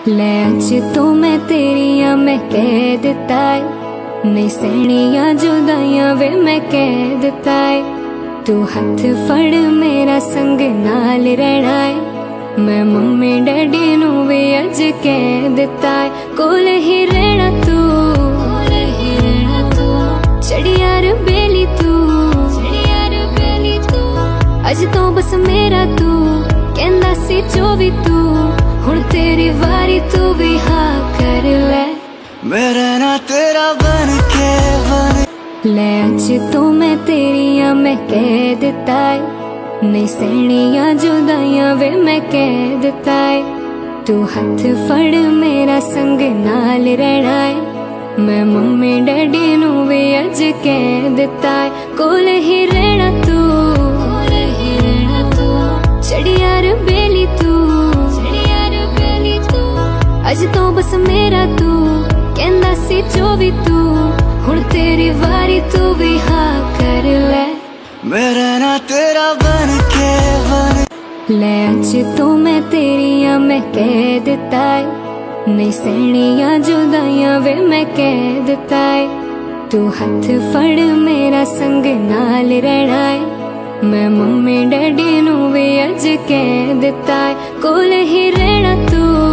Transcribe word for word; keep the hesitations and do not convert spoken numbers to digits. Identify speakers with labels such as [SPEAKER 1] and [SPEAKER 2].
[SPEAKER 1] ले अज तो मैं तेरिया मैं कह दिता है, नहीं सहनिया जुदाइयां वे मैं कह दिता है। तू हथ फड़ मेरा संग नाल रहना है, मैं मम्मी डैडी नू भी अज कह दिता है। कोल ही रहना तू, कोल ही रहना तू, चढ़ियार बेली तू, चढ़ियार बेली तू। अज तो बस मेरा तू कहंदा सी जो भी तू, हुण तेरी वारी तू भी हाँ कर ले।
[SPEAKER 2] मेरा ना तेरा बन के बन
[SPEAKER 1] ले अज तो मैं तेरिया मैं कह दिता है, नहीं सहनिया जुदाइयां वे मैं कह दिता है। तू हथ फड़ मेरा संग नाल रहना है, मैं मम्मी डैडी नू भी अज कह दिता है। कोल ही रहना तू, कोल ही रहना तू, चढ़ियार बेली तू, चढ़ियार बेली तू। अज तो बस मेरा तू कहंदा सी जो भी तू, हुण तेरी वारी तू भी हाँ कर ले।
[SPEAKER 2] मेरा ना तेरा बन के बन
[SPEAKER 1] ले अज तो मैं तेरिया मैं कह दिता है, नहीं सहनिया जुदाइयां वे मैं कह दिता है। तू हथ फड़ मेरा संग नाल रहना है, मैं मम्मी डैडी नू भी अज कह दिता है। कोल ही रहना तू,